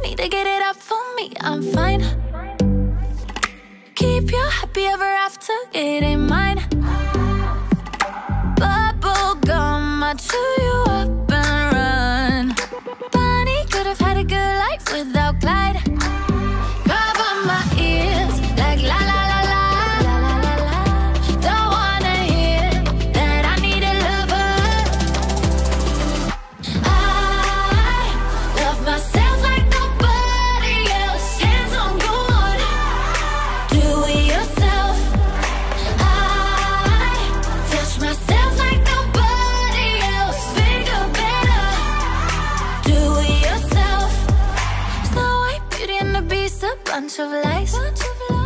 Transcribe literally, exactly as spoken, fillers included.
need to get it up for me, I'm fine. Keep you happy ever after, it ain't mine. Bubble gum, I chew you up and run. Bonnie could have had a good life without Clyde. Cover my ears like la la la la, la la la la. Don't wanna hear that I need a lover. I love myself like nobody else. Hands on God, do it yourself. I touch myself like nobody else. Bigger, better, do it yourself. Snow White, Beauty and the Beast, a bunch of lies.